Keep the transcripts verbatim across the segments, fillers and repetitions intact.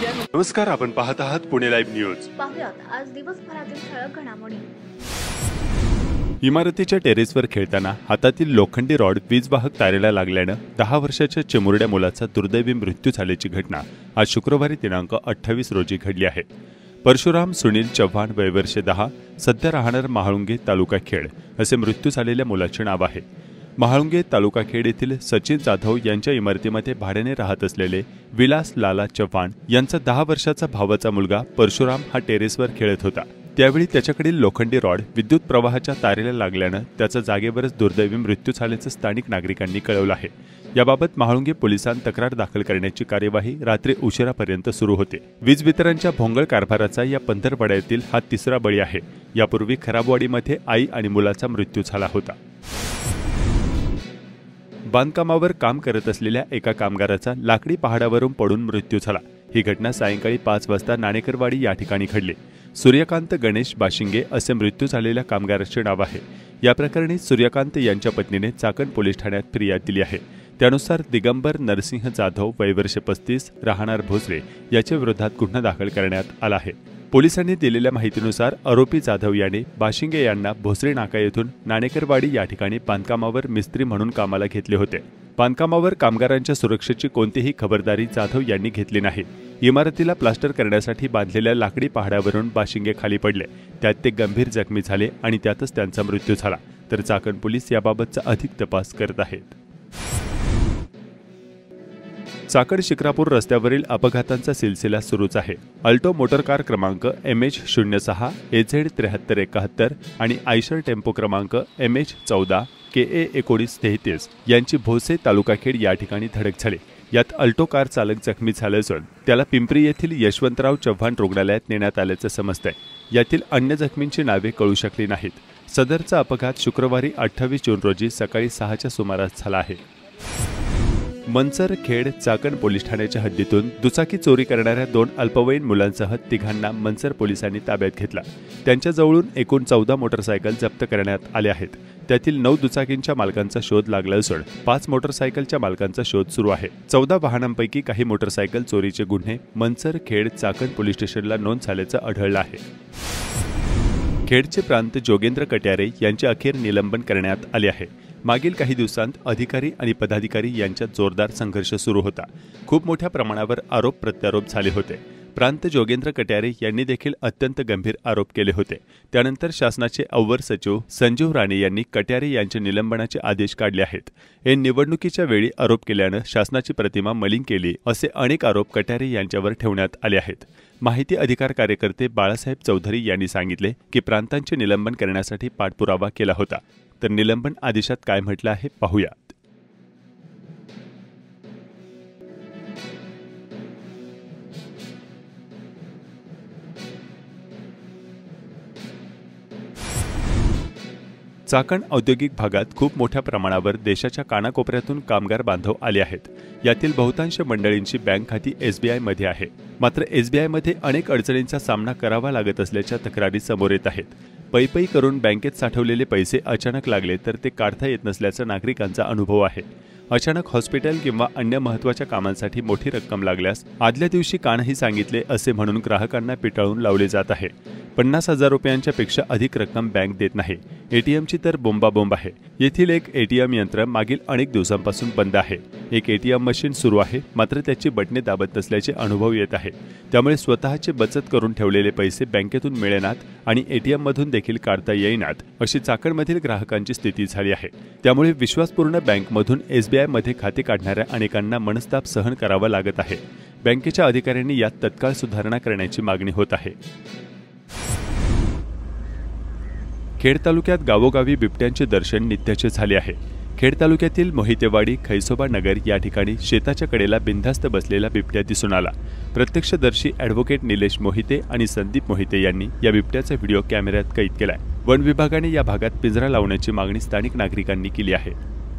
नमस्कार, आपण पाहत आहात पुणे लाईव्ह न्यूज. पाहुयात आज दिवसभरातील ठळक घडामोडी. इमारतीच्या टेरेसवर खेळताना हातातील लोखंडी रॉड वीजवाहक तारेला लागल्यानं दहा वर्षाच्या चिमुरड्या मुलाचा दुर्दैवी मृत्यू झाल्याची घटना आज शुक्रवारी दिनांक अठ्ठावीस रोजी घडली आहे. परशुराम सुनील चव्हाण, वय वर्ष दहा, सध्या राहणार महाळुंगे, तालुका खेड असे मृत्यू झालेल्या मुलाचे नाव आहे. महाळुंगे तालुका खेड येथील सचिन जाधव यांच्या इमारतीमध्ये भाड्याने राहत असलेले विलास लाला चव्हाण यांचा दहा वर्षाचा भावाचा मुलगा परशुराम हा टेरेसवर खेळत होता. त्यावेळी त्याच्याकडील लोखंडी रॉड विद्युत प्रवाहाच्या तारेला लागल्यानं त्याचा जागेवरच दुर्दैवी मृत्यू झाल्याचं स्थानिक नागरिकांनी कळवलं आहे. याबाबत महाळुंगे पोलिसांत तक्रार दाखल करण्याची कार्यवाही रात्री उशिरापर्यंत सुरू होते. वीज वितरणच्या भोंगळ कारभाराचा या पंधरवड्यातील हा तिसरा बळी आहे. यापूर्वी खराबवाडीमध्ये आई आणि मुलाचा मृत्यू झाला होता. बांधकामावर काम करत असलेल्या एका कामगाराचा लाकडी पहाडावरून पडून मृत्यू झाला. ही घटना सायंकाळी पाच वाजता नाणेकरवाडी या ठिकाणी घडली. सूर्यकांत गणेश बाशिंगे असे मृत्यू झालेल्या कामगाराचे नाव आहे. या प्रकरणी सूर्यकांत यांच्या पत्नीने चाकण पोलीस ठाण्यात फिर्याद दिली आहे. त्यानुसार दिगंबर नरसिंह जाधव, वय वर्ष पस्तीस, राहणार भोसरे याच्या विरोधात गुन्हा दाखल करण्यात आला आहे. पोलिसांनी दिलेल्या माहितीनुसार आरोपी जाधव याने बाशिंगे यांना भोसरे नाका येथून नाणेकरवाडी या ठिकाणी बांधकामावर मिस्त्री म्हणून कामाला घेतले होते. बांधकामावर कामगारांच्या सुरक्षेची कोणतीही खबरदारी जाधव यांनी घेतली नाही. इमारतीला प्लास्टर करण्यासाठी बांधलेल्या लाकडी पहाडावरून बाशिंगे खाली पडले. त्यात ते गंभीर जखमी झाले आणि त्यातच त्यांचा मृत्यू झाला. तर चाकण पोलीस याबाबतचा अधिक तपास करत आहेत. चाकण शिक्रापूर रस्त्यावरील अपघातांचा सिलसिला सुरूच आहे. अल्टो मोटरकार क्रमांक एम एच शून्य सहा ए झेड त्र्याहत्तर एकाहत्तर आणि आयशर टेम्पो क्रमांक एम एच चौदा के ए एकोणीस तेहतीस यांची भोसे तालुका खेड या ठिकाणी धडक झाली. यात अल्टो कार चालक जखमी झाला असून त्याला पिंपरी येथील यशवंतराव चव्हाण रुग्णालयात नेण्यात आल्याचं समजतंय. यातील अन्य जखमींची नावे कळू शकली नाहीत. सदरचा अपघात शुक्रवारी अठ्ठावीस जून रोजी सकाळी सहाच्या सुमारास झाला आहे. मनसर खेड चाकण पोलीस ठाण्याच्या हद्दीतून दुचाकी चोरी करणाऱ्या दोन अल्पवयीन मुलांसह तिघांना मनसर पोलिसांनी ताब्यात घेतला. त्यांच्याजवळून एकूण चौदा मोटरसायकल जप्त करण्यात आले आहेत. त्यातील नऊ दुचाकींच्या मालकांचा शोध लागला असून पाच मोटरसायकलच्या मालकांचा शोध सुरू आहे. चौदा वाहनांपैकी काही मोटरसायकल चोरीचे गुन्हे मनसर खेड चाकण पोलीस स्टेशनला नोंद झाल्याचं आढळलं आहे. खेडचे प्रांत जोगेंद्र कट्यारे यांचे अखेर निलंबन करण्यात आले आहे. मागील काही दिवसांत अधिकारी आणि पदाधिकारी यांच्यात जोरदार संघर्ष सुरू होता. खूप मोठ्या प्रमाणावर आरोप प्रत्यारोप झाले होते. प्रांत जोगेंद्र कट्यारे यांनी देखील अत्यंत गंभीर आरोप केले होते. त्यानंतर शासनाचे अव्वर सचिव संजीव राणे यांनी कट्यारे यांच्या निलंबनाचे आदेश काढले आहेत. हे निवडणुकीच्या वेळी आरोप केल्यानं शासनाची प्रतिमा मलिन केली असे अनेक आरोप कट्यारे यांच्यावर ठेवण्यात आले आहेत. माहिती अधिकार कार्यकर्ते बाळासाहेब चौधरी यांनी सांगितले की प्रांतांचे निलंबन करण्यासाठी पाठपुरावा केला होता. तर निलंबन आदेशात काय म्हटलं आहे पाहूयात. चाकण औद्योगिक भागात खूप मोठ्या प्रमाणावर देशाच्या कानाकोपऱ्यातून कामगार बांधव आले आहेत. यातील बहुतांश मंडळींची बँक खाती एसबीआयमध्ये आहे. मात्र एसबीआयमध्ये अनेक अडचणींचा सामना करावा लागत असल्याच्या तक्रारी समोर येत आहेत. पै पै करून बँकेत साठवलेले पैसे अचानक लागले तर ते काढता येत नसल्याचा नागरिकांचा अनुभव आहे. अचानक हॉस्पिटल किंवा अन्य महत्त्वाच्या कामांसाठी मोठी रक्कम लागल्यास आदल्या दिवशी का नाही सांगितले असे म्हणून ग्राहकांना पिटाळून लावले जात आहे. पन्नास हजार रुपयांच्या पेक्षा अधिक रक्कम बँक देत नाही. एटीएमची तर बोंबाबोंब आहे. येथील एक एटीएम यंत्र मागील अनेक दिवसांपासून बंद आहे. एक एटीएम मशीन सुरू आहे, मात्र त्याची बटणे दाबत नसल्याचे अनुभव येत आहे. त्यामुळे स्वतःचे बचत करून ठेवलेले पैसे बँकेतून मिळेनात आणि एटीएममधून देखील काढता येईनात अशी चाकणमधील ग्राहकांची स्थिती झाली आहे. त्यामुळे विश्वासपूर्ण बँकमधून एसबीआयमध्ये खाते काढणाऱ्या अनेकांना मनस्ताप सहन करावा लागत आहे. बँकेच्या अधिकाऱ्यांनी यात तत्काळ सुधारणा करण्याची मागणी होत आहे. खेड तालुक्यात गावोगावी बिबट्यांचे दर्शन नित्याचे झाले आहे. खेड तालुक्यातील मोहितेवाडी, खैसोबा नगर या ठिकाणी शेताच्या कडेला बिनधास्त बसलेला बिबट्या दिसून आला. प्रत्यक्षदर्शी ॲडव्होकेट निलेश मोहिते आणि संदीप मोहिते यांनी या बिबट्याचा व्हिडिओ कॅमेऱ्यात कैद केलाय. वन विभागाने या भागात पिंजरा लावण्याची मागणी स्थानिक नागरिकांनी केली आहे.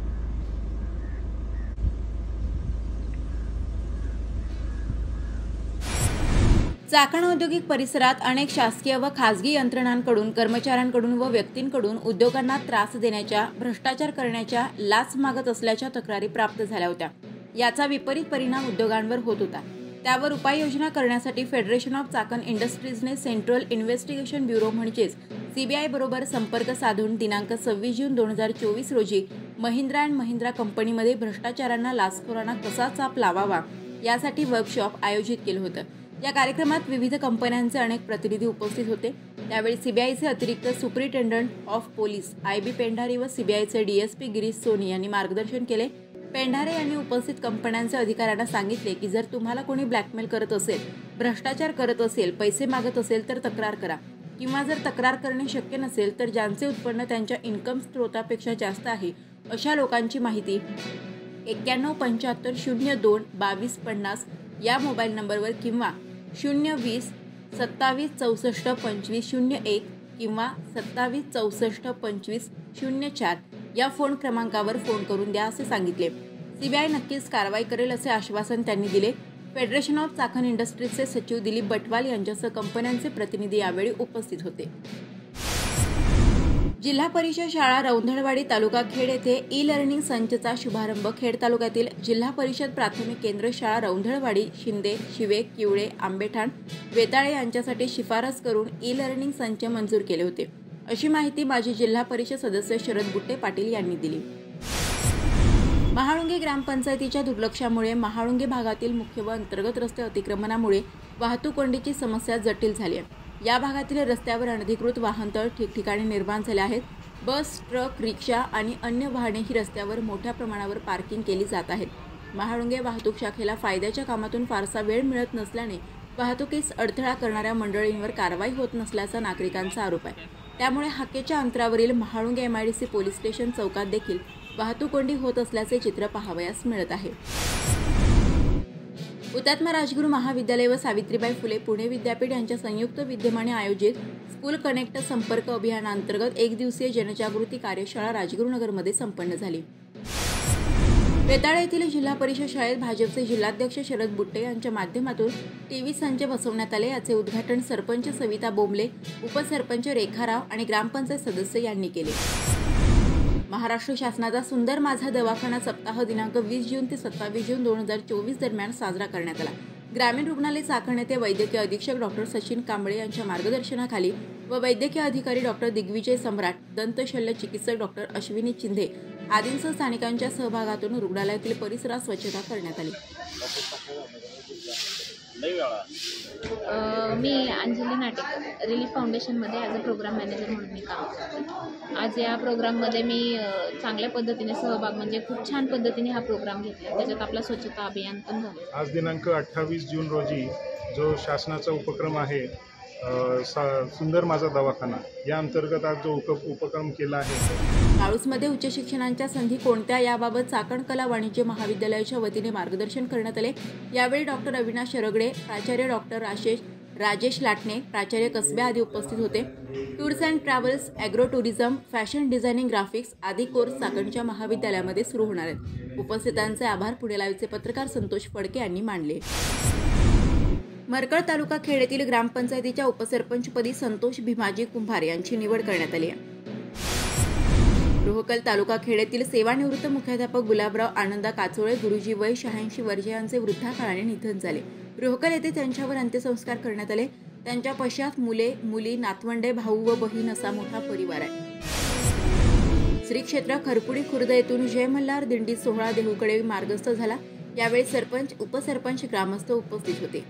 चाकण औद्योगिक परिसरात अनेक शासकीय व खासगी यंत्रणांकडून, कर्मचाऱ्यांकडून व व्यक्तींकडून उद्योगांना त्रास देण्याच्या, भ्रष्टाचार करण्याच्या, लाच मागत असल्याच्या तक्रारी प्राप्त झाल्या होत्या. याचा विपरीत परिणाम उद्योगांवर होत होता. त्यावर उपाययोजना करण्यासाठी फेडरेशन ऑफ चाकण इंडस्ट्रीजने सेंट्रल इन्व्हेस्टिगेशन ब्युरो म्हणजेच सीबीआय बरोबर संपर्क साधून दिनांक सव्वीस जून दोन हजार चोवीस रोजी महिंद्रा अँड महिंद्रा कंपनीमध्ये भ्रष्टाचारांना लाचखोरांना कसा चाप लावावा यासाठी वर्कशॉप आयोजित केलं होतं। या कार्यक्रमात विविध कंपन्यांचे अनेक प्रतिनिधी उपस्थित होते। त्यावेळी सीबीआयचे अतिरिक्त superintendent of police I B Pendhare व सीबीआयचे डीएसपी गिरीश सोनी यांनी मार्गदर्शन केले। पेंढारे यांनी उपस्थित कंपन्यांच्या अधिकाऱ्यांना सांगितले की जर तुम्हाला कोणी ब्लॅकमेल करत असेल, भ्रष्टाचार करत असेल, पैसे मागत असेल तर तक्रार करा किंवा जर तक्रार करणे शक्य नसेल तर ज्यांचे उत्पन्न त्यांच्या इन्कम स्त्रोतापेक्षा जास्त आहे अशा लोकांची माहिती एक्क्याण्णव पंच्याहत्तर शून्य दोन बावीस पन्नास या मोबाईल नंबरवर किंवा शून्य वीस सत्तावीस चौसष्ट पंचवीस शून्य एक किंवा सत्तावीस चौसष्ट पंचवीस शून्य चार या फोन क्रमांकावर फोन करून द्या असे सांगितले। सीबीआय नक्कीच कारवाई करेल असे आश्वासन त्यांनी दिले। फेडरेशन ऑफ चाकण इंडस्ट्रीजचे सचिव दिलीप बटवाल यांच्यासह कंपन्यांचे प्रतिनिधी यावेळी उपस्थित होते। जिल्हा परिषद शाळा रौंधळवाडी तालुका खेड येथे ई लर्निंग संचचा शुभारंभ खेड तालुक्यातील जिल्हा परिषद प्राथमिक केंद्र शाळा रौंधळवाडी शिंदे शिवे किवळे आंबेठाण वेताळे यांच्यासाठी शिफारस करून ई लर्निंग संच मंजूर केले होते अशी माहिती माजी जिल्हा परिषद सदस्य शरद बुट्टे पाटील यांनी दिली। महाळुंगे ग्रामपंचायतीच्या दुर्लक्षामुळे महाळुंगे भागातील मुख्य व अंतर्गत रस्ते अतिक्रमणामुळे वाहतूक कोंडीची समस्या जटिल झाली आहे। या भागातील रस्त्यावर अनधिकृत वाहनतळ ठिकठिकाणी निर्माण झाले आहेत। बस, ट्रक, रिक्षा आणि अन्य वाहने ही रस्त्यावर मोठ्या प्रमाणावर पार्किंग केली जात आहेत। महाळुंगे वाहतूक शाखेला फायद्याच्या कामातून फारसा वेळ मिळत नसल्याने वाहतुकीस अडथळा करणाऱ्या मंडळींवर कारवाई होत नसल्याचा नागरिकांचा आरोप आहे। त्यामुळे हाकेच्या अंतरावरील महाळुंगे एमआयडीसी पोलीस स्टेशन चौकात देखील वाहतूक कोंडी होत असल्याचे चित्र पाहावयास मिळत आहे। हुतात्मा राजगुरू महाविद्यालय व सावित्रीबाई फुले पुणे विद्यापीठ यांच्या संयुक्त विद्यमाने आयोजित स्कूल कनेक्ट संपर्क अभियानांतर्गत एक दिवसीय जनजागृती कार्यशाळा राजगुरुनगरमध्ये संपन्न झाली। वेताळे येथील जिल्हा परिषद शाळेत भाजपचे जिल्हाध्यक्ष शरद बुट्टे यांच्या माध्यमातून टीव्ही संच बसवण्यात आले। याचे उद्घाटन सरपंच सविता बोंबले, उपसरपंच रेखाराव आणि ग्रामपंचायत सदस्य यांनी केले। महाराष्ट्र शासनाचा सुंदर माझा दवाखाना सप्ताह दिनांक वीस जून ते सत्तावीस जून दोन हजार चोवीस दरम्यान साजरा करण्यात आला। ग्रामीण रुग्णालय चाकण येथे वैद्यकीय अधीक्षक डॉक्टर सचिन कांबळे यांच्या मार्गदर्शनाखाली व वैद्यकीय अधिकारी डॉक्टर दिग्विजय सम्राट, दंतशल्य चिकित्सक डॉक्टर अश्विनी चिंधे आदींसह स्थानिकांच्या सहभागातून रुग्णालयातील परिसरात स्वच्छता करण्यात आली। मी अंजली नाटेकर रिलीफ फाउंडेशनमध्ये ॲज अ प्रोग्राम मॅनेजर म्हणून मी काम करते। आज या प्रोग्राममध्ये मी चांगल्या पद्धतीने सहभाग म्हणजे खूप छान पद्धतीने हा प्रोग्राम घेतला। त्याच्यात आपला स्वच्छता अभियान पण झालं। आज दिनांक अठ्ठावीस जून रोजी जो शासनाचा उपक्रम आहे सुंदर माझा दवाखाना या अंतर्गत आज जो उप उपक्रम केला आहे। माळूसमध्ये उच्च शिक्षणाच्या संधी कोणत्या याबाबत चाकण कला वाणिज्य महाविद्यालयाच्या वतीने मार्गदर्शन करण्यात आले। यावेळी डॉक्टर अविनाश रगडे, प्राचार्य डॉक्टर राजेश राजेश लाटणे, प्राचार्य कसबे आदी उपस्थित होते। Tours and travels, agro tourism, fashion designing, graphics आदी कोर्स चाकणच्या महाविद्यालयामध्ये सुरू होणार आहेत। उपस्थितांचे आभार पुणे लाईव्हचे पत्रकार संतोष फडके यांनी मानले। मरकळ तालुका खेड येथील ग्रामपंचायतीच्या उपसरपंचपदी संतोष भीमाजी कुंभार यांची निवड करण्यात आली आहे। रोहकल तालुका खेड येथील सेवानिवृत्त मुख्याध्यापक गुलाबराव आनंदा काचोळे गुरुजी वय शहाऐंशी वर्षे यांचे वृद्धाकाळाने निधन झाले। रोहकल येथे त्यांच्यावर अंत्यसंस्कार करण्यात आले। त्यांच्या पश्चात मुले, मुली, नातवंडे, भाऊ व बहीण असा मोठा परिवार आहे। श्री क्षेत्र खरपुडी खुर्द येथून जय मल्हार दिंडी सोहळा देहूकडे मार्गस्थ झाला। यावेळी सरपंच, उपसरपंच, ग्रामस्थ उपस्थित होते।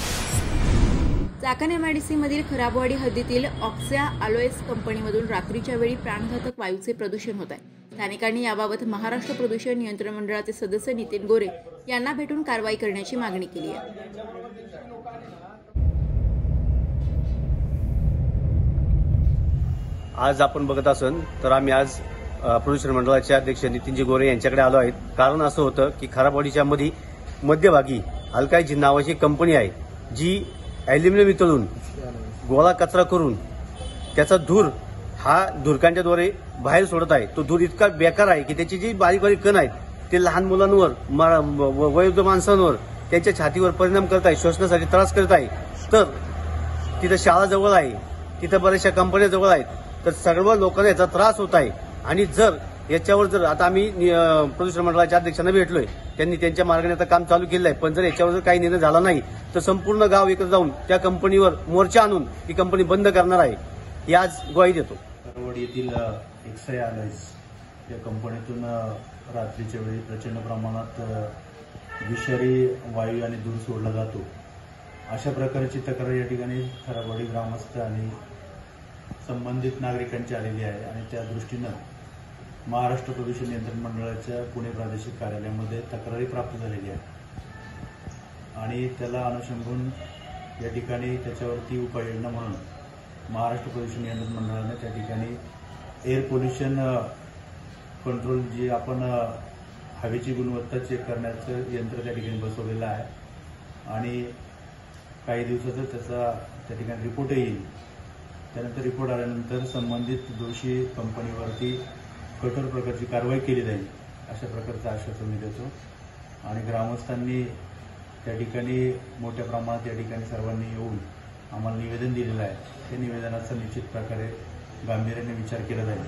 चाकण एमआयडीसी मधील खराबवाडी हद्दीतील ऑक्सिया अलोएस कंपनीमधून रात्रीच्या वेळी प्राणघातक वायूचे प्रदूषण होत आहे। स्थानिकांनी याबाबत महाराष्ट्र प्रदूषण नियंत्रण मंडळाचे सदस्य नितीन गोरे यांना भेटून कारवाई करण्याची मागणी केली आहे। आज आपण बघत असन तर आम्ही आज प्रदूषण मंडळाचे अध्यक्ष नितीनजी गोरे यांच्याकडे आलो आहेत। कारण असं होतं की खराबवाडीच्या मध्ये मध्यभागी अल्काईजी नावाची कंपनी आहे जी ॲल्युमिनियम वितळून गोळा कचरा करून त्याचा धूर हा धुरकांच्याद्वारे बाहेर सोडत आहे। तो धूर इतका बेकार आहे की त्याची जी बारीक बारीक कण आहेत ते लहान मुलांवर, वयोवृद्ध माणसांवर, त्यांच्या छातीवर परिणाम करत आहे, श्वसनासाठी त्रास करत आहे। तर तिथं शाळा जवळ आहे, तिथं बऱ्याचशा कंपन्या जवळ आहेत, तर सर्व लोकांना याचा त्रास होत आहे। आणि जर याच्यावर जर आता आम्ही नि- प्रदूषण मंडळाच्या अध्यक्षांना भेटलोय, त्यांनी त्यांच्या मार्गाने आता काम चालू केलं आहे, पण जर याच्यावर जर काही निर्णय झाला नाही तर संपूर्ण गाव एकत्र जाऊन त्या कंपनीवर मोर्चा आणून ही कंपनी बंद करणार आहे, ही आज ग्वाही देतो. करवड येथील एक्सआय आलायस या कंपनीतून अ, रात्रीच्या वेळी प्रचंड प्रमाणात अ, विषारी वायू आणि धूर सोडला जातो. अशा प्रकारची तक्रार या ठिकाणी खराबवाडी ग्रामस्थ आणि संबंधित नागरिकांची आलेली आहे आणि त्या दृष्टीनं महाराष्ट्र प्रदूषण नियंत्रण मंडळाच्या पुणे प्रादेशिक कार्यालयामध्ये तक्रारी प्राप्त झालेली आहे आणि त्याला अनुषंगून या ठिकाणी त्याच्यावरती उपाययोजना म्हणून महाराष्ट्र प्रदूषण नियंत्रण मंडळाने त्या ठिकाणी एअर पोल्युशन कंट्रोल जी आपण अ, हवेची गुणवत्ता चेक करण्याचं यंत्र त्या ठिकाणी बसवलेलं आहे आणि काही दिवसातच त्याचा त्या ठिकाणी रिपोर्ट येईल. त्यानंतर रिपोर्ट आल्यानंतर संबंधित दोषी कंपनीवरती कठोर प्रकारची कारवाई केली जाईल अशा प्रकारचं आश्वासन मी देतो. आणि ग्रामस्थांनी त्या ठिकाणी मोठ्या प्रमाणात या ठिकाणी सर्वांनी येऊन आम्हाला निवेदन दिलेलं आहे. त्या निवेदनाचा निश्चित प्रकारे गांभीर्याने विचार केला जाईल.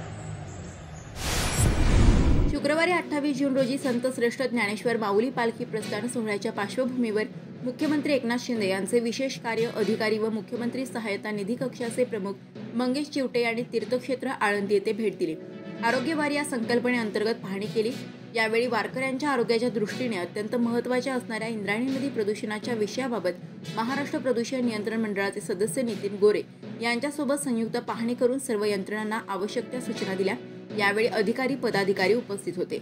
शुक्रवारी अठ्ठावीस जून रोजी संत श्रेष्ठ ज्ञानेश्वर माऊली पालखी प्रस्थान सोहळ्याच्या पार्श्वभूमीवर मुख्यमंत्री एकनाथ शिंदे यांचे विशेष कार्य अधिकारी व मुख्यमंत्री सहायता निधी कक्षाचे प्रमुख मंगेश चिवटे यांनी तीर्थक्षेत्र आळंदी येथे भेट दिली. आरोग्यवारी या संकल्पनेअंतर्गत पाहणी केली. यावेळी वारकऱ्यांच्या आरोग्याच्या दृष्टीने अत्यंत महत्त्वाच्या असणाऱ्या इंद्रायणी नदी प्रदूषणाच्या विषयाबाबत महाराष्ट्र प्रदूषण नियंत्रण मंडळाचे सदस्य नितीन गोरे यांच्यासोबत संयुक्त पाहणी करून सर्व यंत्रणांना आवश्यक त्या सूचना दिल्या. यावेळी अधिकारी पदाधिकारी उपस्थित होते.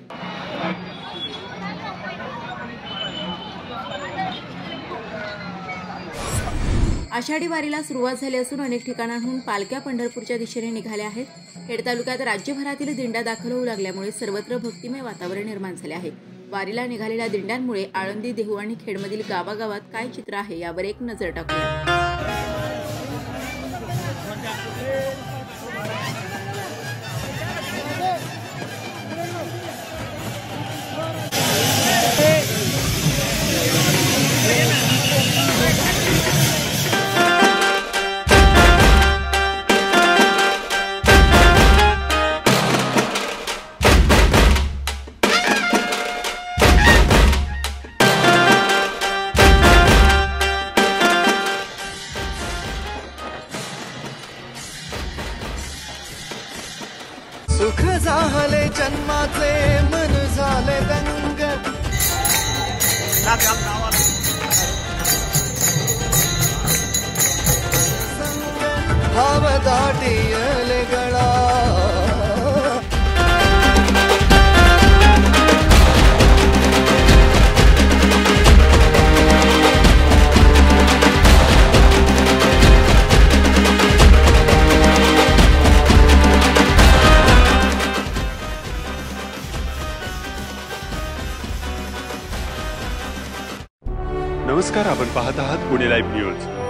आषाढी वारीला सुरुवात झाली असून अनेक ठिकाणांहून पालख्या पंढरपूरच्या दिशेने निघाल्या आहेत. खेड तालुक्यात राज्यभरातील दिंड्या दाखल होऊ लागल्यामुळे सर्वत्र भक्तिमय वातावरण निर्माण झाले आहे. वारीला निघालेल्या दिंड्यांमुळे आळंदी, देहू आणि खेडमधील गावागावात काय चित्र आहे यावर एक नजर टाकूया. सुख झाले जन्माचे मन झाले दंग, भाव दाटियले गळा. नमस्कार, आपण पाहत आहात पुणे लाईव्ह न्यूज.